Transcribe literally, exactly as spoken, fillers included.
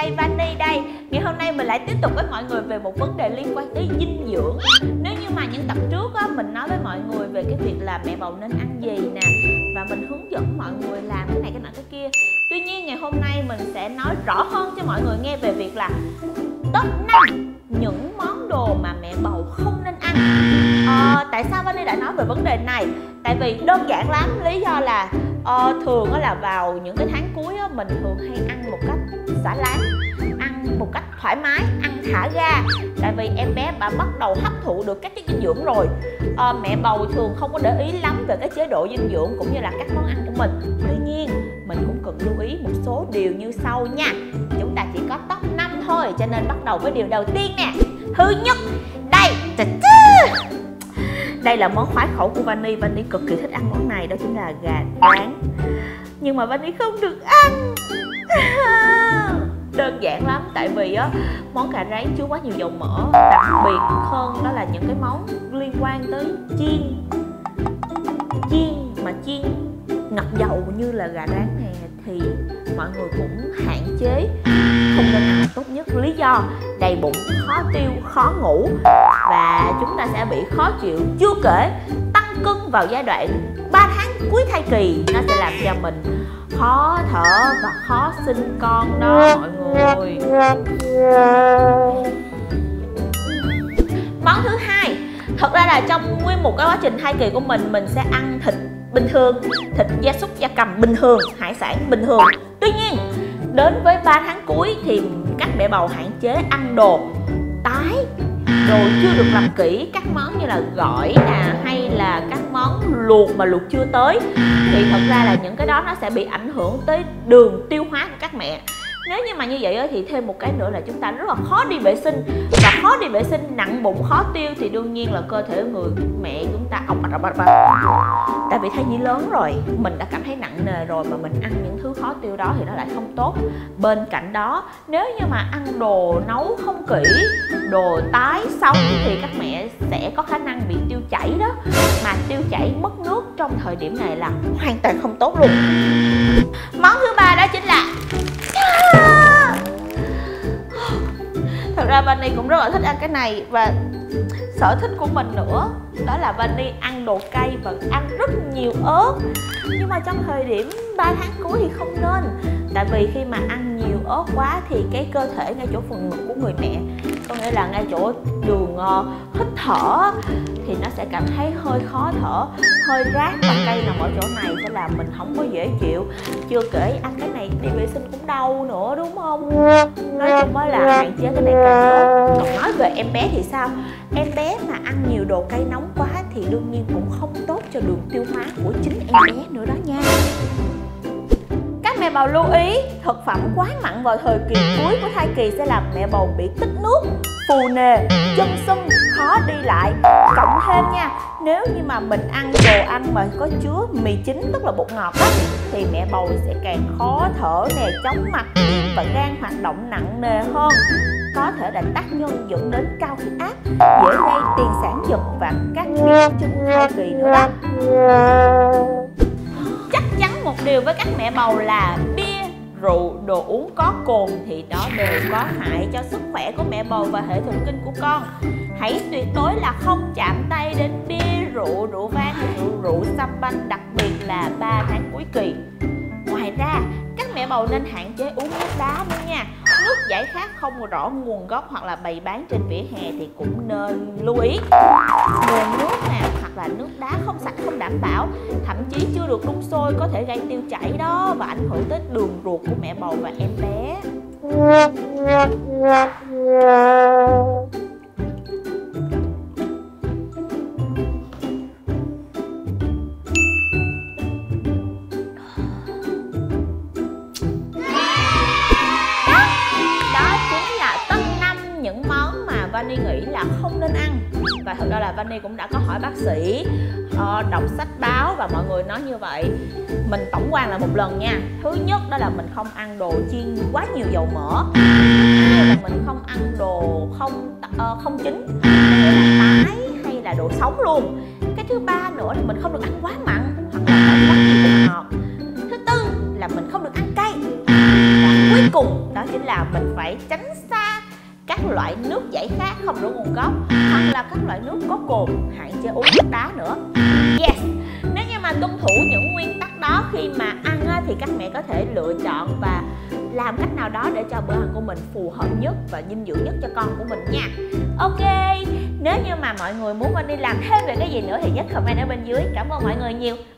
đây, Vani đây. Ngày hôm nay mình lại tiếp tục với mọi người về một vấn đề liên quan tới dinh dưỡng. Nếu như mà những tập trước á, mình nói với mọi người về cái việc là mẹ bầu nên ăn gì nè, và mình hướng dẫn mọi người làm cái này cái nọ cái kia. Tuy nhiên ngày hôm nay mình sẽ nói rõ hơn cho mọi người nghe về việc là top năm những món đồ mà mẹ bầu không nên ăn. à, Tại sao Vani đã nói về vấn đề này? Tại vì đơn giản lắm, lý do là à, thường là vào những cái tháng cuối á, mình thường hay ăn một cách xả láng, ăn một cách thoải mái, ăn thả ga. Tại vì em bé đã bắt đầu hấp thụ được các chất dinh dưỡng rồi. à, Mẹ bầu thường không có để ý lắm về cái chế độ dinh dưỡng cũng như là các món ăn của mình. Tuy nhiên mình cũng cần lưu ý một số điều như sau nha. Chúng ta chỉ có top năm thôi, cho nên bắt đầu với điều đầu tiên nè. Thứ nhất, đây, đây là món khoái khẩu của Vani. Vani cực kỳ thích ăn món này, đó chính là gà rán. Nhưng mà Vani không được ăn. Đơn giản lắm, tại vì á món gà rán chứa quá nhiều dầu mỡ. Đặc biệt hơn đó là những cái món liên quan tới chiên Chiên mà chiên ngập dầu như là gà rán nè, thì mọi người cũng hạn chế, không nên ăn tốt nhất. Lý do đầy bụng, khó tiêu, khó ngủ và chúng ta sẽ bị khó chịu. Chưa kể tăng cân vào giai đoạn ba tháng cuối thai kỳ, nó sẽ làm cho mình khó thở và khó sinh con đó mọi người. Món thứ hai, thật ra là trong nguyên một cái quá trình thai kỳ của mình, mình sẽ ăn thịt bình thường, thịt gia súc gia cầm bình thường, hải sản bình thường. Tuy nhiên đến với ba tháng cuối thì các mẹ bầu hạn chế ăn đồ tái, đồ chưa được làm kỹ, các món như là gỏi nè, hay là các món luộc mà luộc chưa tới. Thì thật ra là những cái đó nó sẽ bị ảnh hưởng tới đường tiêu hóa của các mẹ. Nếu như mà như vậy thì thêm một cái nữa là chúng ta rất là khó đi vệ sinh. Và khó đi vệ sinh, nặng bụng, khó tiêu thì đương nhiên là cơ thể người mẹ chúng ta ọc ọc ọc ọc. Tại vì thai nhi lớn rồi, mình đã cảm thấy nặng nề rồi mà mình ăn những thứ khó tiêu đó thì nó lại không tốt. Bên cạnh đó, nếu như mà ăn đồ nấu không kỹ, đồ tái sống thì các mẹ sẽ có khả năng bị tiêu chảy đó. Mà tiêu chảy mất nước trong thời điểm này là hoàn toàn không tốt luôn. Món thứ ba đó chính là thật ra Vani cũng rất là thích ăn cái này, và sở thích của mình nữa đó là Vani ăn đồ cay và ăn rất nhiều ớt. Nhưng mà trong thời điểm ba tháng cuối thì không nên. Tại vì khi mà ăn nhiều ớt quá thì cái cơ thể ngay chỗ phần ngực của người mẹ, có nghĩa là ngay chỗ đường uh, hít thở, thì nó sẽ cảm thấy hơi khó thở, hơi rát và cay nằm ở chỗ này sẽ làm mình không có dễ chịu. Chưa kể ăn cái này đi vệ sinh cũng đau nữa, đúng không? Nói chung mới là hạn chế cái này càng tốt. Còn nói về em bé thì sao? Em bé mà ăn nhiều đồ cay nóng quá thì đương nhiên cũng không tốt cho đường tiêu hóa của chính em bé nữa đó nha. Các mẹ bầu lưu ý, thực phẩm quá mặn vào thời kỳ cuối của thai kỳ sẽ làm mẹ bầu bị tích nước, phù nề, chân sưng, khó đi lại. Cộng thêm nha, nếu như mà mình ăn đồ ăn mà có chứa mì chính, tức là bột ngọt á, thì mẹ bầu sẽ càng khó thở nè, chóng mặt, và gan hoạt động nặng nề hơn. Có thể là tác nhân dẫn đến cao huyết áp, dễ gây tiền sản giật và các biến chứng thai kỳ nữa đó. Chắc chắn một điều với các mẹ bầu là bia, rượu, đồ uống có cồn thì đó đều có hại cho sức khỏe của mẹ bầu và hệ thần kinh của con. Hãy tuyệt đối là không chạm tay đến bia, rượu, rượu vang, rượu, rượu xăm banh, đặc biệt là ba tháng cuối kỳ. Ngoài ra, các mẹ bầu nên hạn chế uống nước đá nữa nha. Nước giải khát không rõ nguồn gốc hoặc là bày bán trên vỉa hè thì cũng nên lưu ý. Nguồn nước nè, hoặc là nước đá không sạch, không đảm bảo, thậm chí chưa được đun sôi có thể gây tiêu chảy đó, và ảnh hưởng tới đường ruột của mẹ bầu và em bé. Vani nghĩ là không nên ăn. Và thật ra là Vani cũng đã có hỏi bác sĩ, uh, đọc sách báo và mọi người nói như vậy. Mình tổng quan lại một lần nha. Thứ nhất đó là mình không ăn đồ chiên quá nhiều dầu mỡ. Thứ hai là mình không ăn đồ không uh, không chín, hay là tái hay là đồ sống luôn. Cái thứ ba nữa là mình không được ăn quá mặn hoặc là quá nhiều bột ngọt. Thứ tư là mình không được ăn cay. Và cuối cùng đó chính là mình phải tránh xa các loại nước giải khát không rõ nguồn gốc, hoặc là các loại nước có cồn, hạn chế uống nước đá nữa. Yes, nếu như mà tuân thủ những nguyên tắc đó khi mà ăn á, thì các mẹ có thể lựa chọn và làm cách nào đó để cho bữa ăn của mình phù hợp nhất và dinh dưỡng nhất cho con của mình nha. Ok, nếu như mà mọi người muốn Vân đi làm thêm về cái gì nữa thì nhớ comment ở bên dưới. Cảm ơn mọi người nhiều.